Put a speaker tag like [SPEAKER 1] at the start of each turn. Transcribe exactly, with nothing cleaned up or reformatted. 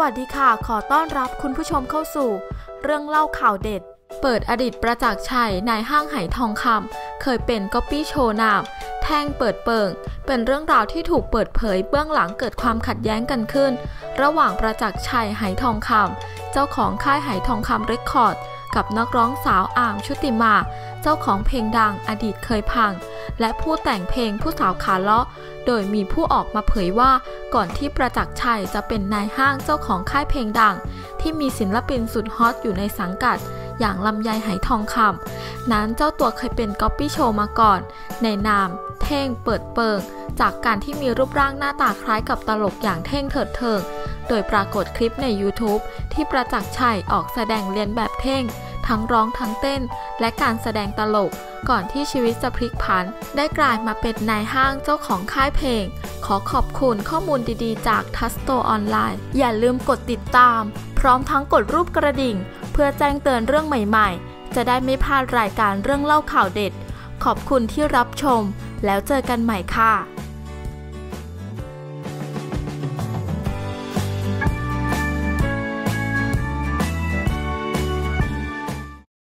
[SPEAKER 1] วัสดีค่ะขอต้อนรับคุณผู้ชมเข้าสู่เรื่องเล่าข่าวเด็ดเปิดอดีตประจักษ์ชัยนายห้างไหทองคำเคยเป็นก๊อปปี้โชว์นามแท่งเปิดเปิงเป็นเรื่องราวที่ถูกเปิดเผยเบื้องหลังเกิดความขัดแย้งกันขึ้นระหว่างประจักษ์ชัยไหทองคำเจ้าของค่ายไหทองคำเรคคอร์ดกับนักร้องสาวอาร์มชุติมาเจ้าของเพลงดังอดีตเคยพังและผู้แต่งเพลงผู้สาวขาเลาะโดยมีผู้ออกมาเผยว่าก่อนที่ประจักษ์ชัยจะเป็นนายห้างเจ้าของค่ายเพลงดังที่มีศิลปินสุดฮอตอยู่ในสังกัดอย่างลำไยไหทองคำนั้นเจ้าตัวเคยเป็นก๊อปปี้โชว์มาก่อนในนามเท่งเปิดเปิงจากการที่มีรูปร่างหน้าตาคล้ายกับตลกอย่างเท่งเถิดเทิงโดยปรากฏคลิปใน YouTube ที่ประจักษ์ชัยออกแสดงเลียนแบบเท่งทั้งร้องทั้งเต้นและการแสดงตลกก่อนที่ชีวิตจะพลิกผันได้กลายมาเป็นนายห้างเจ้าของค่ายเพลงขอขอบคุณข้อมูลดีๆจากทัสโตออนไลน์อย่าลืมกดติดตามพร้อมทั้งกดรูปกระดิ่งเพื่อแจ้งเตือนเรื่องใหม่ๆจะได้ไม่พลาดรายการเรื่องเล่าข่าวเด็ดขอบคุณที่รับชมแล้วเจอกันใหม่ค่ะ